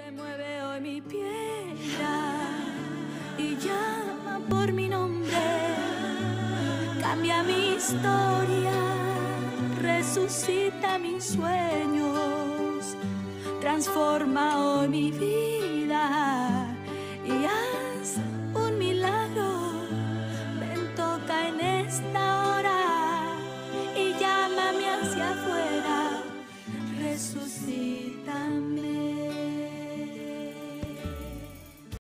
Mueve hoy mi piedra y llama por mi nombre. Cambia mi historia, resucita mis sueños. Transforma hoy mi vida y haz un milagro. Ven, toca en esta hora y llámame hacia afuera. Resucítame.